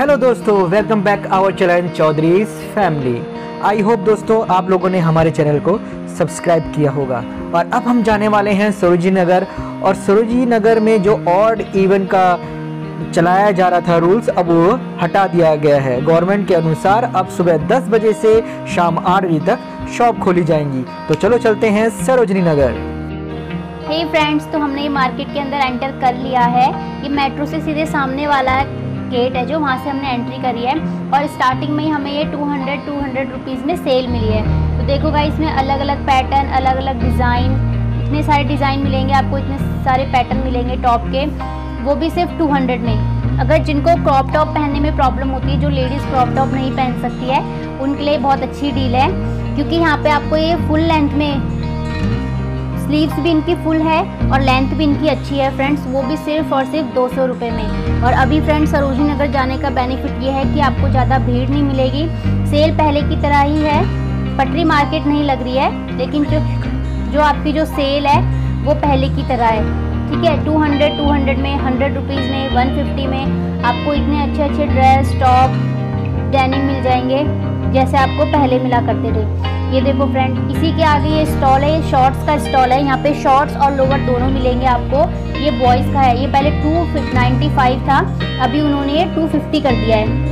Hello दोस्तों, welcome back our channel Chaudhary's family. I hope दोस्तों आप लोगों ने हमारे चैनल को सब्सक्राइब किया होगा। और अब हम जाने वाले हैं सरोजिनी नगर। और सरोजिनी नगर में जो ऑड इवन का चलाया जा रहा था रूल्स, अब वो हटा दिया गया है। गवर्नमेंट के अनुसार अब सुबह 10 बजे से शाम 8 बजे तक शॉप खोली जाएंगी। तो चलो चलते हैं सरोजिनी नगर। हे फ्रेंड्स, तो हमने ये मार्केट के अंदर एंटर कर लिया है। ये मेट्रो से सीधे सामने वाला गेट है जो वहाँ से हमने एंट्री करी है। और स्टार्टिंग में ही हमें ये 200 रुपीज़ में सेल मिली है। तो देखो गाइस, इसमें अलग अलग पैटर्न, अलग अलग डिज़ाइन, इतने सारे डिज़ाइन मिलेंगे आपको, इतने सारे पैटर्न मिलेंगे टॉप के, वो भी सिर्फ 200 में। अगर जिनको क्रॉप टॉप पहनने में प्रॉब्लम होती है, जो लेडीज़ क्रॉप टॉप नहीं पहन सकती है, उनके लिए बहुत अच्छी डील है। क्योंकि यहाँ पे आपको ये फुल लेंथ में, स्लीव्स भी इनकी फुल है और लेंथ भी इनकी अच्छी है फ्रेंड्स, वो भी सिर्फ और सिर्फ 200 रुपये में। और अभी फ्रेंड्स सरोजिनी नगर जाने का बेनिफिट ये है कि आपको ज़्यादा भीड़ नहीं मिलेगी। सेल पहले की तरह ही है, पटरी मार्केट नहीं लग रही है, लेकिन जो आपकी जो सेल है वो पहले की तरह है। ठीक है, 200 में, 100 रुपीज़ में, 150 में आपको इतने अच्छे अच्छे ड्रेस, टॉप, डेनिम मिल जाएंगे जैसे आपको पहले मिला करते थे। ये देखो फ्रेंड, इसी के आगे ये स्टॉल है, ये शॉर्ट्स का स्टॉल है। यहाँ पे शॉर्ट्स और लोअर दोनों मिलेंगे आपको। ये बॉयज़ का है, ये पहले 295 था, अभी उन्होंने ये 250 कर दिया है।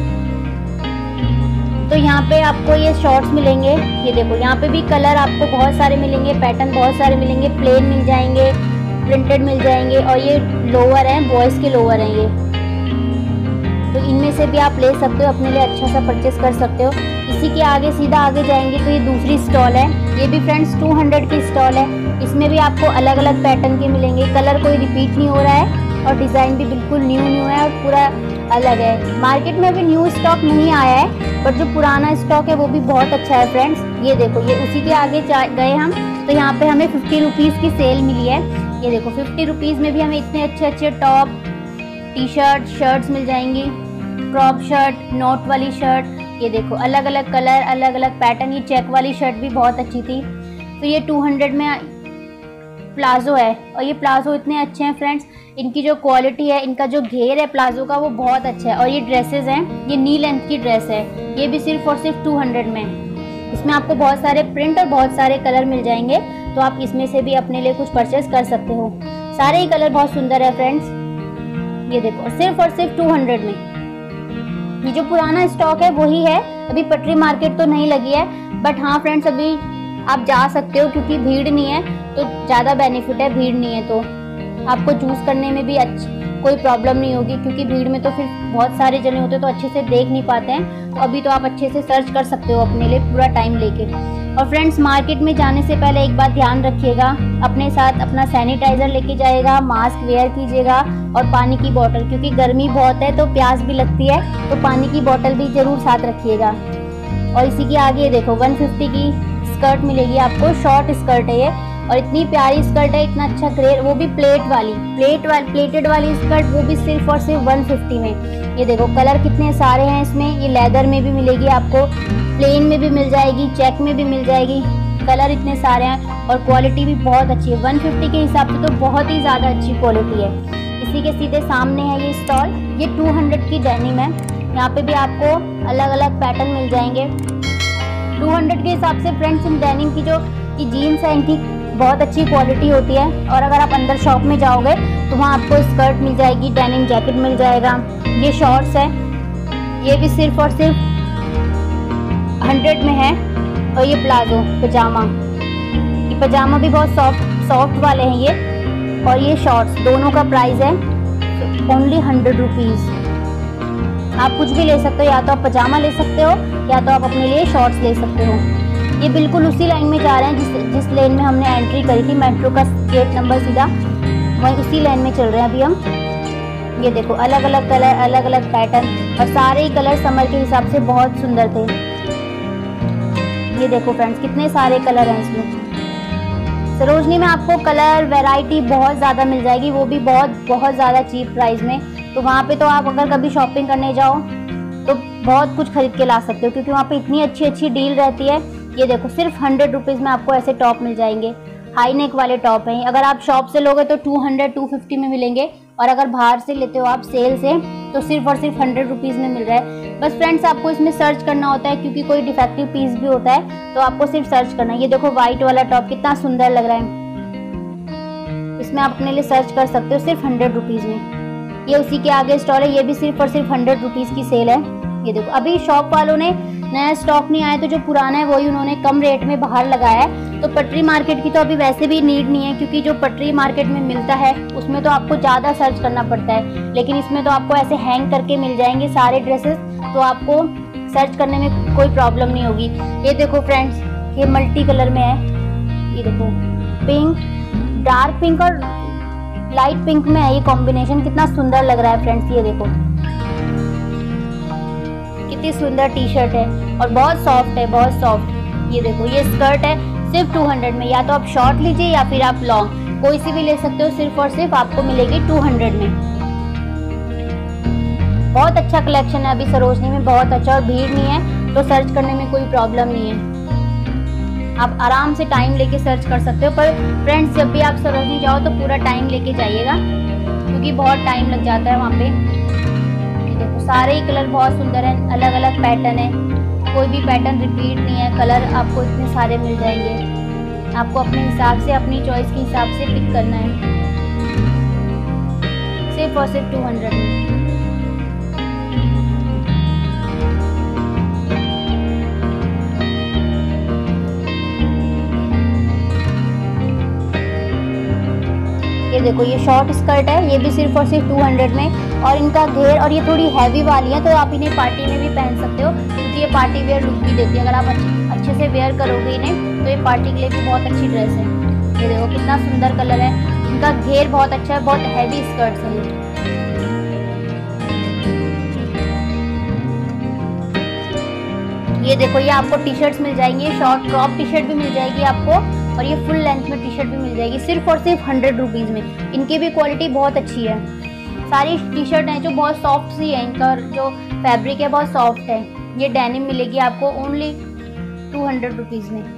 तो यहाँ पे आपको ये शॉर्ट्स मिलेंगे। ये देखो, यहाँ पे भी कलर आपको बहुत सारे मिलेंगे, पैटर्न बहुत सारे मिलेंगे, प्लेन मिल जाएंगे, प्रिंटेड मिल जाएंगे। और ये लोअर हैं, बॉयज़ के लोअर हैं ये। तो इनमें से भी आप ले सकते हो, अपने लिए अच्छा सा परचेस कर सकते हो। इसी के आगे सीधा आगे जाएंगे तो ये दूसरी स्टॉल है। ये भी फ्रेंड्स 200 की स्टॉल है। इसमें भी आपको अलग अलग पैटर्न के मिलेंगे, कलर कोई रिपीट नहीं हो रहा है और डिज़ाइन भी बिल्कुल न्यू है और पूरा अलग है। मार्केट में अभी न्यू स्टॉक नहीं आया है, बट जो पुराना स्टॉक है वो भी बहुत अच्छा है फ्रेंड्स। ये देखो, ये उसी के आगे गए हम, तो यहाँ पे हमें 50 रुपीज़ की सेल मिली है। ये देखो, 50 रुपीज़ में भी हमें इतने अच्छे अच्छे टॉप, टी शर्ट, शर्ट्स मिल जाएंगी, क्रॉप शर्ट, नोट वाली शर्ट। ये देखो, अलग अलग कलर, अलग अलग पैटर्न। ये चेक वाली शर्ट भी बहुत अच्छी थी। तो ये 200 में प्लाजो है, और ये प्लाजो इतने अच्छे हैं फ्रेंड्स। इनकी जो क्वालिटी है, इनका जो घेर है प्लाजो का, वो बहुत अच्छा है। और ये ड्रेसेस हैं, ये नी लेंथ की ड्रेस है, ये भी सिर्फ और सिर्फ 200 में। इसमें आपको बहुत सारे प्रिंट और बहुत सारे कलर मिल जाएंगे, तो आप इसमें से भी अपने लिए कुछ परचेस कर सकते हो। सारे ही कलर बहुत सुंदर है फ्रेंड्स। ये देखो, सिर्फ और सिर्फ 200 में। ये जो पुराना स्टॉक है वही है, अभी पटरी मार्केट तो नहीं लगी है, बट हाँ फ्रेंड्स, अभी आप जा सकते हो क्योंकि भीड़ नहीं है, तो ज़्यादा बेनिफिट है। भीड़ नहीं है तो आपको चूज़ करने में भी कोई प्रॉब्लम नहीं होगी, क्योंकि भीड़ में तो फिर बहुत सारे जने होते हैं तो अच्छे से देख नहीं पाते हैं। तो अभी तो आप अच्छे से सर्च कर सकते हो अपने लिए पूरा टाइम लेके। और फ्रेंड्स, मार्केट में जाने से पहले एक बात ध्यान रखिएगा, अपने साथ अपना सैनिटाइज़र लेके जाइएगा, मास्क वेयर कीजिएगा और पानी की बोतल, क्योंकि गर्मी बहुत है तो प्यास भी लगती है, तो पानी की बोतल भी ज़रूर साथ रखिएगा। और इसी के आगे देखो, 150 की स्कर्ट मिलेगी आपको, शॉर्ट स्कर्ट है ये, और इतनी प्यारी स्कर्ट है, इतना अच्छा ग्रे, वो भी प्लेटेड वाली स्कर्ट, वो भी सिर्फ और सिर्फ 150 में। ये देखो, कलर कितने सारे हैं इसमें। ये लेदर में भी मिलेगी आपको, प्लेन में भी मिल जाएगी, चेक में भी मिल जाएगी, कलर इतने सारे हैं और क्वालिटी भी बहुत अच्छी है। 150 के हिसाब से तो बहुत ही ज़्यादा अच्छी क्वालिटी है। इसी के सीधे सामने है ये स्टॉल, ये 200 की डेनिम है। यहाँ पे भी आपको अलग अलग पैटर्न मिल जाएंगे 200 के हिसाब से। फ्रेंड्स, इन डेनिम की जो जीन्स है, इनकी बहुत अच्छी क्वालिटी होती है। और अगर आप अंदर शॉप में जाओगे तो वहाँ आपको स्कर्ट मिल जाएगी, डेनिम जैकेट मिल जाएगा। ये शॉर्ट्स है, ये भी सिर्फ और सिर्फ 100 में है। और ये प्लाजो पजामा, ये पजामा भी बहुत सॉफ्ट वाले हैं ये। और ये शॉर्ट्स, दोनों का प्राइस है ओनली 100 रुपीज़। आप कुछ भी ले सकते हो, या तो आप पजामा ले सकते हो या तो आप अपने लिए शॉर्ट्स ले सकते हो। ये बिल्कुल उसी लाइन में जा रहे हैं जिस लेन में हमने एंट्री करी थी, मेट्रो का गेट नंबर सीधा वहीं उसी लाइन में चल रहे हैं अभी हम। ये देखो, अलग अलग कलर, अलग अलग पैटर्न, और सारे ही कलर समर के हिसाब से बहुत सुंदर थे। ये देखो फ्रेंड्स, कितने सारे कलर हैं इसमें। सरोजनी में आपको कलर वैरायटी बहुत ज़्यादा मिल जाएगी, वो भी बहुत ज़्यादा चीप प्राइस में। तो वहाँ पे तो आप अगर कभी शॉपिंग करने जाओ तो बहुत कुछ खरीद के ला सकते हो, क्योंकि वहाँ पे इतनी अच्छी अच्छी डील रहती है। ये देखो, सिर्फ 100 रुपीज़ में आपको ऐसे टॉप मिल जाएंगे, हाई नेक वाले टॉप हैं। अगर आप शॉप से लोगे तो 200-250 में मिलेंगे, और अगर बाहर से लेते हो आप सेल से तो सिर्फ और सिर्फ 100 रुपीज़ में मिल रहा है। बस फ्रेंड्स आपको इसमें सर्च करना होता है, क्योंकि कोई डिफेक्टिव पीस भी होता है तो आपको सिर्फ सर्च करना है। ये देखो वाइट वाला टॉप कितना सुंदर लग रहा है, इसमें आप अपने लिए सर्च कर सकते हो सिर्फ 100 रुपीज़ में। ये उसी के आगे स्टॉल है, ये भी सिर्फ और सिर्फ 100 रुपीज़ की सेल है। ये देखो अभी शॉप वालों ने नया स्टॉक नहीं आया, तो जो पुराना है वही उन्होंने कम रेट में बाहर लगाया है। तो पटरी मार्केट की तो अभी वैसे भी नीड नहीं है, क्योंकि जो पटरी मार्केट में मिलता है उसमें तो आपको ज़्यादा सर्च करना पड़ता है, लेकिन इसमें तो आपको ऐसे हैंग करके मिल जाएंगे सारे ड्रेसेस, तो आपको सर्च करने में कोई प्रॉब्लम नहीं होगी। ये देखो फ्रेंड्स, ये मल्टी कलर में है। ये देखो पिंक, डार्क पिंक और लाइट पिंक में है ये कॉम्बिनेशन, कितना सुंदर लग रहा है फ्रेंड्स। ये देखो कितनी सुंदर टी शर्ट है और बहुत सॉफ्ट है, बहुत सॉफ्ट। ये देखो ये स्कर्ट है सिर्फ 200 में, या तो आप शॉर्ट लीजिए या फिर आप लॉन्ग, कोई सी भी ले सकते हो, सिर्फ और सिर्फ आपको मिलेगी 200 में। बहुत अच्छा कलेक्शन है अभी सरोजनी में, बहुत अच्छा, और भीड़ नहीं है तो सर्च करने में कोई प्रॉब्लम नहीं है। आप आराम से टाइम लेके सर्च कर सकते हो, पर फ्रेंड्स जब भी आप सरोजनी जाओ तो पूरा टाइम लेके जाइएगा, क्योंकि बहुत टाइम लग जाता है वहाँ पे। देखो सारे ही कलर बहुत सुंदर हैं, अलग अलग पैटर्न है, कोई भी पैटर्न रिपीट नहीं है, कलर आपको इतने सारे मिल जाएंगे। आपको अपने हिसाब से, अपनी चॉइस के हिसाब से पिक करना है, सिर्फ और सिर्फ 200 में। ये देखो ये शॉर्ट स्कर्ट है, ये भी सिर्फ और सिर्फ 200 में, और इनका घेर, और ये थोड़ी हैवी वाली है, तो आप इन्हें पार्टी में भी पहन सकते हो, क्योंकि ये पार्टी वेयर लुक भी देती है। अगर आप अच्छे से वेयर करोगे इन्हें तो ये पार्टी के लिए भी बहुत अच्छी ड्रेस है। ये देखो कितना सुंदर कलर है, इनका घेर बहुत अच्छा है, बहुत हैवी स्कर्ट्स है ये देखो ये आपको टी शर्ट्स मिल जाएंगी, शॉर्ट क्रॉप टी शर्ट भी मिल जाएगी आपको, और ये फुल लेंथ में टी शर्ट भी मिल जाएगी, सिर्फ और सिर्फ 100 रुपीज़ में। इनकी भी क्वालिटी बहुत अच्छी है, सारी टी शर्ट हैं जो बहुत सॉफ्ट सी है, इनका जो फैब्रिक है बहुत सॉफ्ट है। ये डेनिम मिलेगी आपको ओनली 200 रुपीज़ में।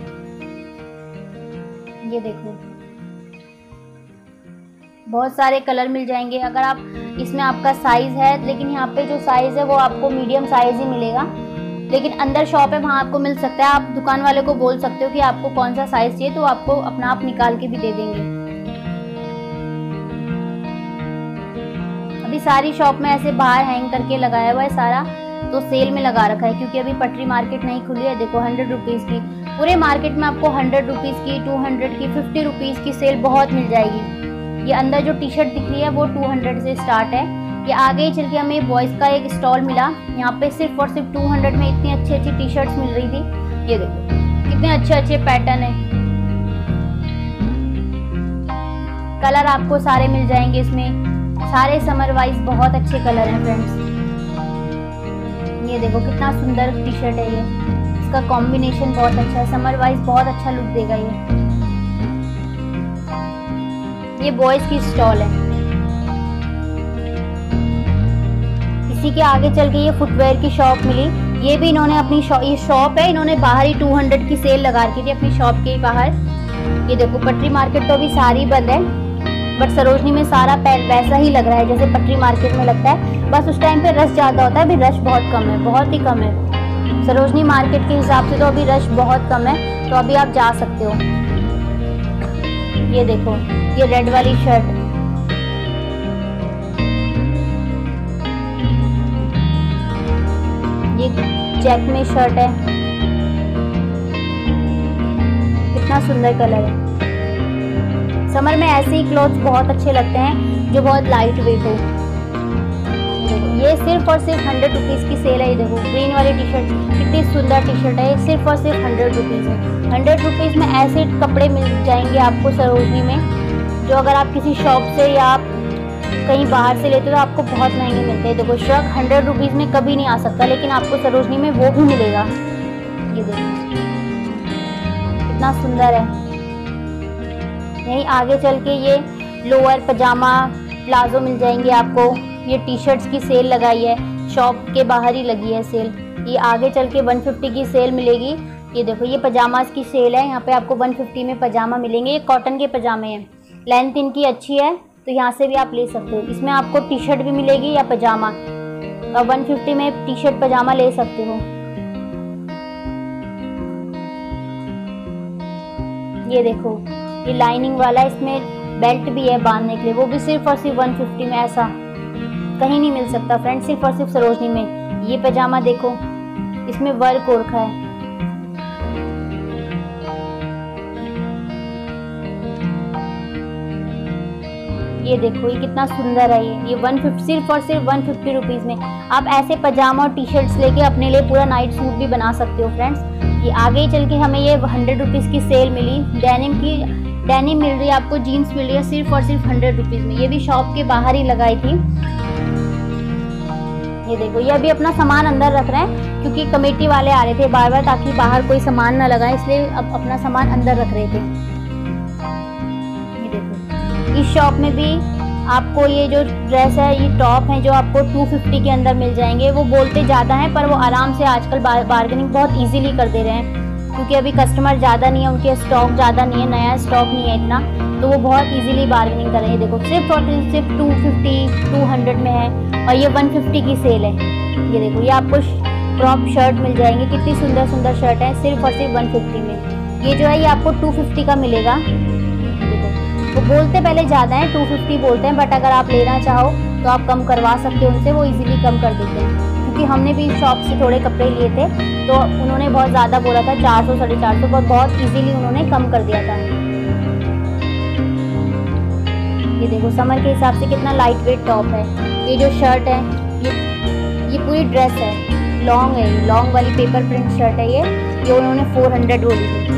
ये देखो बहुत सारे कलर मिल जाएंगे। अगर आप इसमें आपका साइज़ है, लेकिन यहाँ पे जो साइज़ है वो आपको मीडियम साइज़ ही मिलेगा, लेकिन अंदर शॉप है वहाँ आपको मिल सकता है। आप दुकान वाले को बोल सकते हो कि आपको कौन सा साइज चाहिए, तो आपको अपना आप निकाल के भी दे देंगे। अभी सारी शॉप में ऐसे बाहर हैंग करके लगाया हुआ है सारा, तो सेल में लगा रखा है, क्योंकि अभी पटरी मार्केट नहीं खुली है। देखो 100 रुपीज़ की, पूरे मार्केट में आपको 100 रुपीज़ की, 200 की, 50 रुपीज़ की सेल बहुत मिल जाएगी। ये अंदर जो टी शर्ट दिख रही है वो 200 से स्टार्ट है। ये आगे ही चल के हमें बॉयज़ का एक स्टॉल मिला, यहाँ पे सिर्फ और सिर्फ 200 में इतनी अच्छी अच्छी टी शर्ट्स मिल रही थी। ये देखो कितने अच्छे अच्छे पैटर्न है, कलर आपको सारे मिल जाएंगे इसमें, सारे समर वाइज बहुत अच्छे कलर हैं फ्रेंड्स। ये देखो कितना सुंदर टी शर्ट है ये, इसका कॉम्बिनेशन बहुत अच्छा है, समर वाइज बहुत अच्छा लुक देगा ये बॉयज़ की स्टॉल है। इसी के आगे चल के ये फुटवेयर की शॉप मिली, ये भी इन्होंने अपनी ये शॉप है, इन्होंने बाहर ही 200 की सेल लगा रखी थी अपनी शॉप के ही बाहर। ये देखो पटरी मार्केट तो अभी सारी बंद है, बट सरोजनी में सारा वैसा ही लग रहा है जैसे पटरी मार्केट में लगता है, बस उस टाइम पे रश ज़्यादा होता है। अभी रश बहुत कम है, बहुत ही कम है। सरोजनी मार्केट के हिसाब से तो अभी रश बहुत कम है, तो अभी आप जा सकते हो। ये देखो ये रेड वाली शर्ट, ये चेक में शर्ट है, कितना सुंदर कलर है। समर में ऐसे ही क्लॉथ्स बहुत अच्छे लगते हैं जो बहुत लाइट वेट हो। ये सिर्फ और सिर्फ 100 रुपीज़ की सेल है। ये देखो ग्रीन वाली टी शर्ट, कितनी सुंदर टी शर्ट है, ये सिर्फ और सिर्फ 100 रुपीज़ है। 100 रुपीज़ में ऐसे कपड़े मिल जाएंगे आपको सरोजनी में, जो अगर आप किसी शॉप से या आप कहीं बाहर से लेते हो तो आपको बहुत महंगे मिलते हैं। देखो श्रग 100 रुपीज़ में कभी नहीं आ सकता, लेकिन आपको सरोजनी में वो भी मिलेगा। ये देखो कितना सुंदर है। यहीं आगे चल के ये लोअर, पजामा, प्लाजो मिल जाएंगे आपको। ये टी शर्ट्स की सेल लगाई है, शॉप के बाहर ही लगी है सेल। ये आगे चल के 150 की सेल मिलेगी। ये देखो ये पजामास की सेल है, यहाँ पे आपको 150 में पजामा मिलेंगे। ये कॉटन के पजामे हैं, लेंथ इनकी अच्छी है, तो यहाँ से भी आप ले सकते हो। इसमें आपको टी शर्ट भी मिलेगी या पजामा, तो आप 150 में टी शर्ट पजामा ले सकते हो। ये देखो, ये लाइनिंग वाला, इसमें बेल्ट भी है बांधने के लिए, वो भी सिर्फ और सिर्फ 150 में। ऐसा कहीं नहीं मिल सकता फ्रेंड्स, सिर्फ और सिर्फ सरोजनी में। ये पजामा देखो, इसमें वर्क हो रखा है। ये देखो, ये कितना सुंदर है। ये 150, सिर्फ और सिर्फ 150 रुपीज़ में आप ऐसे पजामा और टी शर्ट्स लेके अपने लिए पूरा नाइट सूट भी बना सकते हो फ्रेंड्स। ये आगे चल के हमें ये 100 रुपीज़ की सेल मिली, डेनिम मिल रही है आपको, जीन्स मिल रही है सिर्फ और सिर्फ 100 रुपीज़ में। ये भी शॉप के बाहर ही लगाई थी। ये देखो, ये अभी अपना सामान अंदर रख रहे हैं क्योंकि कमेटी वाले आ रहे थे बार बार, ताकि बाहर कोई सामान ना लगाए, इसलिए अब अपना सामान अंदर रख रहे थे। ये देखो, इस शॉप में भी आपको ये जो ड्रेस है, ये टॉप है जो आपको 250 के अंदर मिल जाएंगे। वो बोलते ज़्यादा हैं पर वो आराम से आजकल बार्गेनिंग बहुत ईजिली कर दे रहे हैं, क्योंकि अभी कस्टमर ज़्यादा नहीं है, उनके स्टॉक ज़्यादा नहीं है, नया स्टॉक नहीं है इतना, तो वो बहुत इजीली बार्गेनिंग कर रहे हैं। देखो, सिर्फ और सिर्फ 250 200 में है, और ये 150 की सेल है। ये देखो, ये आपको क्रॉप शर्ट मिल जाएंगे, कितनी सुंदर सुंदर शर्ट है, सिर्फ और सिर्फ 150 में। ये जो है ये आपको 250 का मिलेगा। देखो, वो बोलते पहले ज़्यादा है, 250 बोलते हैं, बट अगर आप लेना चाहो तो आप कम करवा सकते हो उनसे, वो इजीली कम कर देते हैं। क्योंकि हमने भी शॉप से थोड़े कपड़े लिए थे तो उन्होंने बहुत ज़्यादा बोला था, 400 450, पर बहुत इजीली उन्होंने कम कर दिया था। ये देखो, समर के हिसाब से कितना लाइट वेट टॉप है। ये जो शर्ट है, ये पूरी ड्रेस है, लॉन्ग है, लॉन्ग वाली पेपर प्रिंट शर्ट है। ये उन्होंने 400 बोली थी।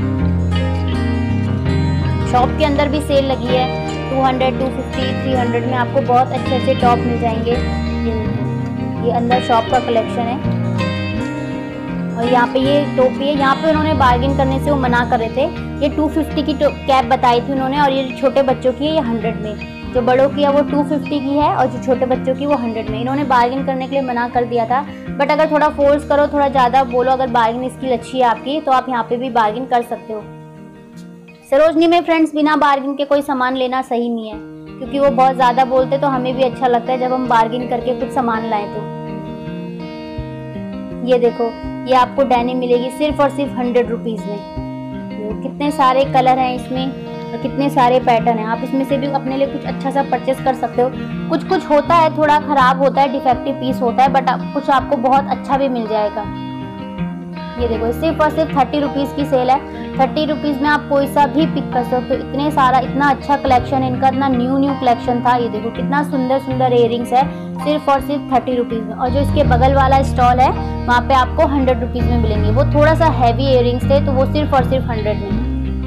शॉप के अंदर भी सेल लगी है, 200 250 300 में आपको बहुत अच्छे अच्छे टॉप मिल जाएंगे। ये अंदर शॉप का कलेक्शन है, और यहाँ पे ये टोपी है। यहाँ पे उन्होंने बार्गेन करने से वो मना कर रहे थे। ये 250 की कैप बताई थी उन्होंने, और ये छोटे बच्चों की है ये 100 में। जो बड़ों की है वो 250 की है, और जो छोटे बच्चों की वो 100 में। इन्होंने बार्गेन करने के लिए मना कर दिया था, बट अगर थोड़ा फोर्स करो, थोड़ा ज़्यादा बोलो, अगर बार्गेन स्किल अच्छी है आपकी, तो आप यहाँ पे भी बार्गेन कर सकते हो। सरोजनी में फ्रेंड्स बिना बार्गेन के कोई सामान लेना सही नहीं है, क्योंकि वो बहुत ज़्यादा बोलते, तो हमें भी अच्छा लगता है जब हम बार्गेन करके कुछ सामान लाएं तो। ये देखो, ये आपको डेनिम मिलेगी सिर्फ और सिर्फ 100 रुपीज़ में। कितने सारे कलर हैं इसमें और कितने सारे पैटर्न हैं, आप इसमें से भी अपने लिए कुछ अच्छा सा परचेस कर सकते हो। कुछ कुछ होता है, थोड़ा ख़राब होता है, डिफेक्टिव पीस होता है, बट कुछ आपको बहुत अच्छा भी मिल जाएगा। ये देखो, सिर्फ और सिर्फ 30 रुपीज़ की सेल है। 30 रुपीज़ में आप कोई सा भी पिक कर सकते हो। इतने सारा, इतना अच्छा कलेक्शन है इनका, इतना न्यू कलेक्शन था। ये देखो, कितना सुंदर सुंदर इयरिंग्स है, सिर्फ और सिर्फ 30 रुपीज़ में। और जो इसके बगल वाला स्टॉल है, वहाँ पे आपको 100 रुपीज़ में मिलेंगे। वो थोड़ा सा हैवी इयरिंग्स थे, तो वो सिर्फ और सिर्फ 100 में।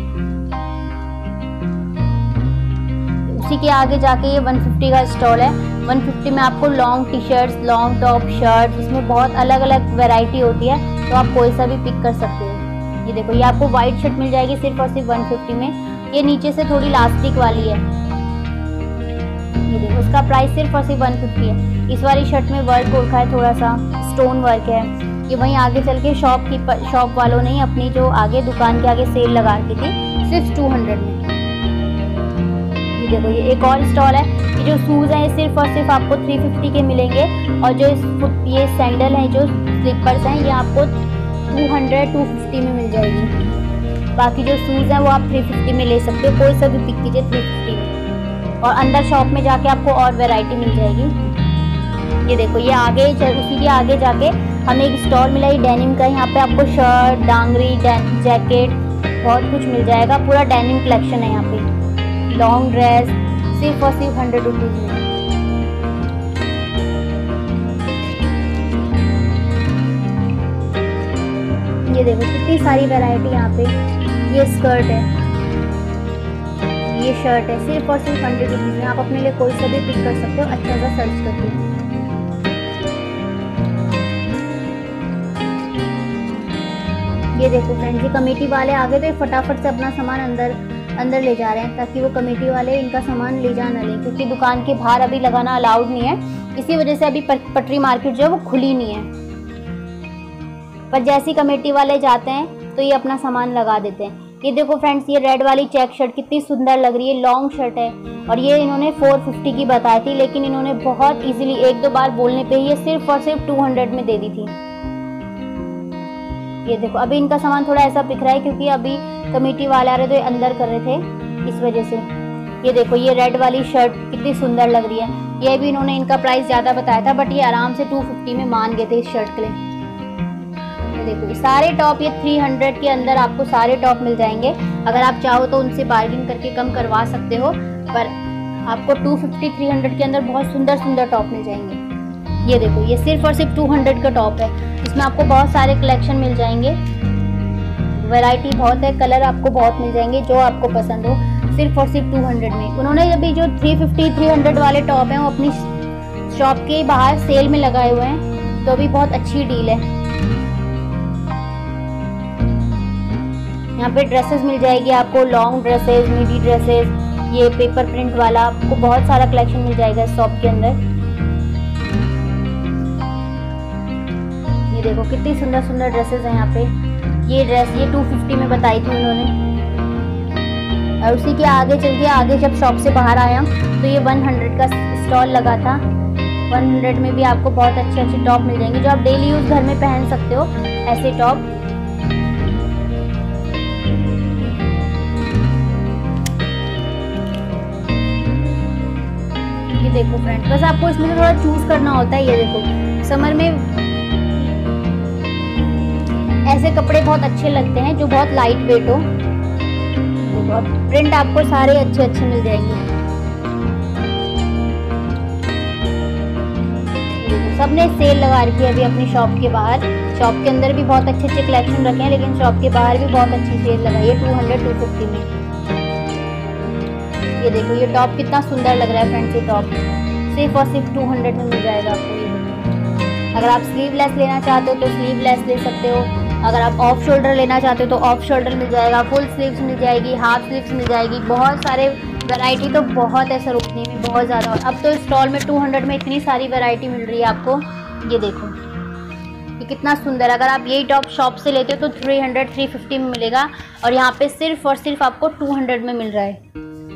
उसी के आगे जाके ये 150 का स्टॉल है। 150 में आपको long T shirts, long top shirt, इसमें बहुत अलग अलग वैरायटी होती है, तो आप कोई सा भी पिक कर सकते हो। ये देखो, ये आपको वाइट शर्ट मिल जाएगी सिर्फ और सिर्फ 150 में। ये नीचे से थोड़ी इलास्टिक वाली है। ये देखो, इसका प्राइस सिर्फ और सिर्फ 150 है। इस वाली शर्ट में वर्क रखा है, थोड़ा सा स्टोन वर्क है। ये वहीं आगे चल के शॉप वालों ने अपनी जो आगे दुकान के आगे सेल लगा रखी थी, सिर्फ 200 में। ये देखो, ये एक और स्टॉल है। ये जो शूज़ हैं, ये सिर्फ और सिर्फ आपको 350 के मिलेंगे, और जो ये सैंडल हैं, जो स्लीपर्स हैं, ये आपको 200 250 में मिल जाएगी। बाकी जो शूज़ हैं वो आप 350 में ले सकते हो, कोई सा भी पिक कीजिए 350 में। और अंदर शॉप में जाके आपको और वैरायटी मिल जाएगी। ये देखो, ये आगे उसी के आगे जाके हमें एक स्टॉल मिला है डेनिम का। यहाँ पे आपको शर्ट, डांगरी, जैकेट, बहुत कुछ मिल जाएगा। पूरा डेनिम कलेक्शन है यहाँ पे। लॉन्ग ड्रेस सिर्फ और सिर्फ 100 रुपीज़ में। ये देखो, कितनी सारी वैरायटी यहाँ पे। ये स्कर्ट है, ये शर्ट है, सिर्फ और सिर्फ 100 रुपीज़ में। आप अपने लिए कोई सा भी पिक कर सकते हो अच्छा सा सर्च करके। ये देखो फ्रेंड्स, ये कमेटी वाले आ गए तो फटाफट से अपना सामान अंदर ले जा रहे हैं, ताकि वो कमेटी वाले इनका सामान ले जा ना लें, क्योंकि दुकान के बाहर अभी लगाना अलाउड नहीं है। इसी वजह से अभी पटरी मार्केट जो है वो खुली नहीं है। पर जैसी कमेटी वाले जाते हैं तो ये अपना सामान लगा देते हैं। ये देखो फ्रेंड्स, ये रेड वाली चेक शर्ट कितनी सुंदर लग रही है, लॉन्ग शर्ट है और ये इन्होंने 450 की बताई थी, लेकिन इन्होंने बहुत इजीली एक दो बार बोलने पे ये सिर्फ और सिर्फ 200 में दे दी थी। ये देखो अभी इनका सामान थोड़ा ऐसा बिक रहा है क्योंकि अभी कमेटी वाले आ रहे थे, अंदर कर रहे थे, इस वजह से। ये देखो ये रेड वाली शर्ट कितनी सुंदर लग रही है। ये भी इन्होंने इनका प्राइस ज़्यादा बताया था, बट ये आराम से 250 में मान गए थे इस शर्ट के लिए। देखो सारे टॉप ये 300 के अंदर आपको सारे टॉप मिल जाएंगे। अगर आप चाहो तो उनसे बार्गेन करके कम करवा सकते हो, पर आपको 250-300 के अंदर बहुत सुंदर सुंदर टॉप मिल जाएंगे। ये देखो ये सिर्फ और सिर्फ 200 का टॉप है। इसमें आपको बहुत सारे कलेक्शन मिल जाएंगे, वैरायटी बहुत है, कलर आपको बहुत मिल जाएंगे जो आपको पसंद हो, सिर्फ और सिर्फ 200 में। उन्होंने अभी जो 350-300 वाले टॉप हैं वो अपनी शॉप के बाहर सेल में लगाए हुए हैं, तो अभी बहुत अच्छी डील है। यहाँ पे ड्रेसेस मिल जाएगी आपको, लॉन्ग ड्रेसेस, मिडी ड्रेसेस, ये पेपर प्रिंट वाला, आपको बहुत सारा कलेक्शन मिल जाएगा इस शॉप के अंदर। ये देखो कितनी सुंदर सुंदर ड्रेसेस हैं यहाँ पे। ये ड्रेस ये 250 में बताई थी उन्होंने, और उसी के आगे चल के आगे जब शॉप से बाहर आया तो ये 100 का स्टॉल लगा था। 100 में भी आपको बहुत अच्छे अच्छे टॉप मिल जाएंगे जो आप डेली यूज घर में पहन सकते हो, ऐसे टॉप। ये देखो फ्रेंड्स, बस आपको इसमें से थोड़ा चूज करना होता है। ये देखो समर में ऐसे कपड़े बहुत अच्छे लगते हैं जो बहुत लाइट वेट हो। देखो अब प्रिंट आपको सारे अच्छे अच्छे मिल जाएंगे। देखो सबने सेल लगा रखी है अभी अपनी शॉप के बाहर। शॉप के अंदर भी बहुत अच्छे अच्छे कलेक्शन रखे हैं, लेकिन शॉप के बाहर भी बहुत अच्छी सेल लगाई है 200-250 में। ये देखो ये टॉप कितना सुंदर लग रहा है फ्रेंड्स। ये टॉप सिर्फ और सिर्फ 200 में मिल जाएगा आपको। ये देखो अगर आप स्लीवलेस लेना चाहते हो तो स्लीवलेस ले सकते हो, अगर आप ऑफ शोल्डर लेना चाहते हो तो ऑफ शोल्डर मिल जाएगा, फुल स्लीव्स मिल जाएगी, हाफ स्लीव्स मिल जाएगी, बहुत सारे वैरायटी तो बहुत है सरोजनी में, बहुत ज़्यादा। और अब तो स्टॉल में 200 में इतनी सारी वैरायटी मिल रही है आपको। ये देखो ये कितना सुंदर है। अगर आप यही टॉप शॉप से लेते हो तो 300-350 में मिलेगा, और यहाँ पे सिर्फ और सिर्फ आपको 200 में मिल रहा है।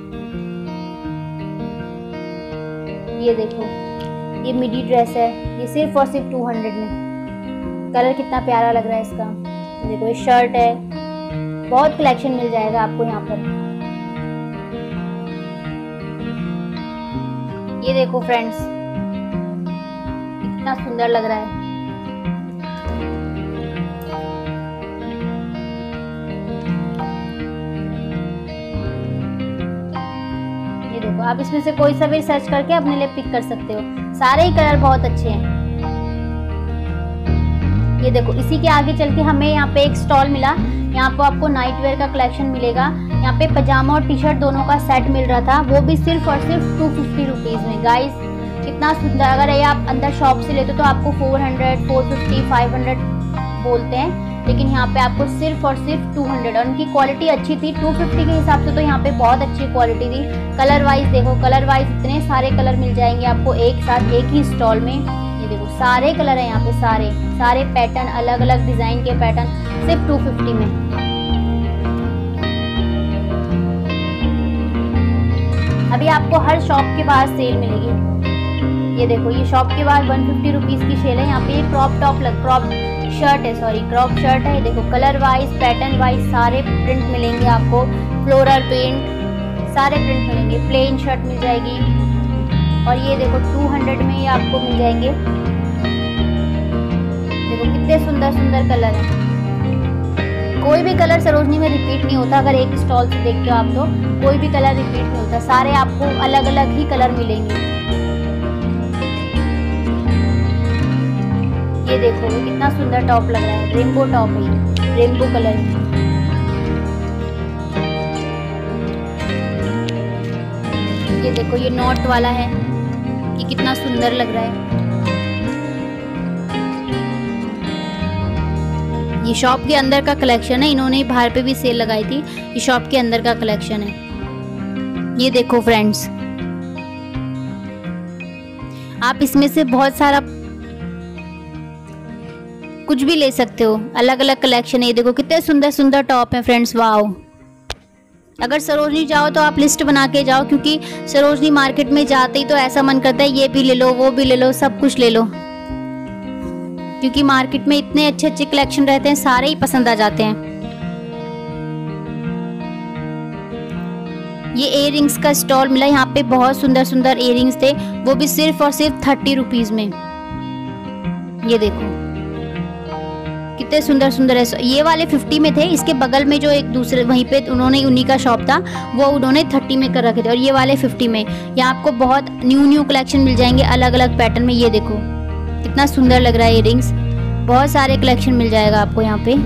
ये देखो ये मिडी ड्रेस है, ये सिर्फ और सिर्फ 200 में। कलर कितना प्यारा लग रहा है इसका। देखो ये शर्ट है, बहुत कलेक्शन मिल जाएगा आपको यहाँ पर। ये देखो फ्रेंड्स कितना सुंदर लग रहा है। ये देखो आप इसमें से कोई सा भी सर्च करके अपने लिए पिक कर सकते हो, सारे ही कलर बहुत अच्छे हैं। ये देखो इसी के आगे चल के हमें यहाँ पे एक स्टॉल मिला। यहाँ पे आपको नाइट वेयर का कलेक्शन मिलेगा। यहाँ पे पजामा और टी शर्ट दोनों का सेट मिल रहा था, वो भी सिर्फ और सिर्फ 250 रुपीज़ में। गाइस कितना सुंदर। अगर ये आप अंदर शॉप से लेते हो तो आपको 400, 450, 500 बोलते हैं, लेकिन यहाँ पे आपको सिर्फ और सिर्फ 200। और उनकी क्वालिटी अच्छी थी 250 के हिसाब से, तो यहाँ पे बहुत अच्छी क्वालिटी थी। कलर वाइज देखो, कलर वाइज इतने सारे कलर मिल जाएंगे आपको एक साथ एक ही स्टॉल में। ये देखो सारे कलर हैं यहाँ पे, सारे पैटर्न, अलग अलग डिजाइन के पैटर्न, सिर्फ 250 में। अभी आपको हर शॉप के बाहर सेल मिलेगी। ये देखो ये शॉप के बाहर 150 रुपीज़ की सेल है। यहाँ पे क्रॉप क्रॉप शर्ट है। ये देखो कलर वाइज, पैटर्न वाइज सारे प्रिंट मिलेंगे आपको, फ्लोरल प्रिंट, सारे प्रिंट मिलेंगे। प्लेन शर्ट मिल जाएगी, और ये देखो 200 में ये आपको मिल जाएंगे। देखो कितने सुंदर सुंदर कलर हैं। कोई भी कलर सरोजनी में रिपीट नहीं होता। अगर एक स्टॉल से देखते हो आप तो कोई भी कलर रिपीट नहीं होता, सारे आपको अलग अलग ही कलर मिलेंगे। ये देखो ये कितना सुंदर टॉप लग रहा है, रेनबो टॉप है, रेनबो कलर। ये देखो ये नॉट वाला है, ये कितना सुंदर लग रहा है। ये शॉप के अंदर का कलेक्शन है, इन्होंने बाहर पे भी सेल लगाई थी। ये शॉप के अंदर का कलेक्शन है। ये देखो फ्रेंड्स, आप इसमें से बहुत सारा कुछ भी ले सकते हो, अलग अलग कलेक्शन है। ये देखो कितने सुंदर सुंदर टॉप हैं फ्रेंड्स, वाओ। अगर सरोजनी जाओ तो आप लिस्ट बना के जाओ, क्योंकि सरोजनी मार्केट में जाते ही तो ऐसा मन करता है ये भी ले लो, वो भी ले लो, सब कुछ ले लो, क्योंकि मार्केट में इतने अच्छे अच्छे कलेक्शन रहते हैं, सारे ही पसंद आ जाते हैं। ये इयररिंग्स का स्टॉल मिला, यहाँ पे बहुत सुंदर सुंदर इयररिंग्स थे, वो भी सिर्फ और सिर्फ 30 रुपीज में। ये देखो कितने सुंदर सुंदर है। ये वाले 50 में थे, इसके बगल में जो एक दूसरे वहीं पे उन्होंने उन्हीं का शॉप था, वो उन्होंने 30 में कर रखे थे, और ये वाले 50 में। यहाँ आपको बहुत न्यू कलेक्शन मिल जाएंगे अलग अलग पैटर्न में। ये देखो कितना सुंदर लग रहा है इयररिंग्स, बहुत सारे कलेक्शन मिल जाएगा आपको यहाँ पे।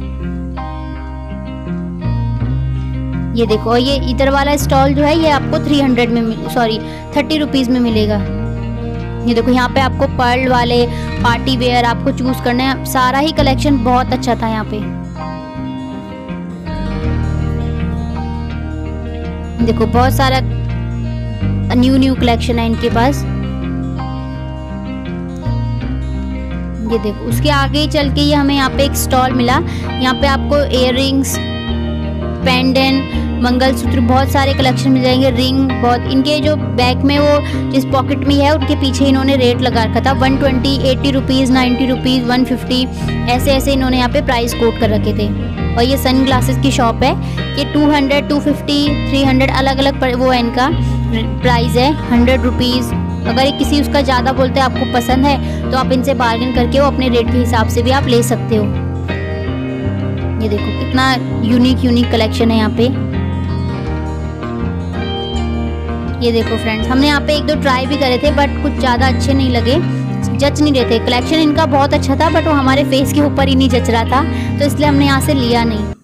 ये देखो, ये इधर वाला स्टॉल जो है ये आपको 30 रुपीज में मिलेगा। ये देखो यहाँ पे आपको पर्ल वाले पार्टी वेयर आपको चूज करना है, सारा ही कलेक्शन बहुत अच्छा था यहाँ पे। देखो बहुत सारा न्यू कलेक्शन है इनके पास। ये देखो उसके आगे चल के ये हमें यहाँ पे एक स्टॉल मिला, यहाँ पे आपको इयररिंग्स, पेंडेंट, मंगलसूत्र, बहुत सारे कलेक्शन मिल जाएंगे। रिंग बहुत, इनके जो बैक में वो जिस पॉकेट में है उनके पीछे इन्होंने रेट लगा रखा था, 120, 80 रुपीज़, 90 रुपीज़, 150, ऐसे ऐसे इन्होंने यहाँ पे प्राइस कोट कर रखे थे। और ये सन ग्लासेस की शॉप है, ये 200, 250, 300 अलग अलग वो है, इनका प्राइस है 100 रुपीज़। अगर ये किसी उसका ज़्यादा बोलते हैं आपको पसंद है तो आप इनसे बार्गेन करके वो अपने रेट के हिसाब से भी आप ले सकते हो। ये देखो कितना यूनिक कलेक्शन है यहाँ पे। ये देखो फ्रेंड्स, हमने यहाँ पे 1-2 ट्राई भी करे थे, बट कुछ ज़्यादा अच्छे नहीं लगे, जच नहीं रहे थे। कलेक्शन इनका बहुत अच्छा था, बट वो हमारे फेस के ऊपर ही नहीं जच रहा था, तो इसलिए हमने यहाँ से लिया नहीं।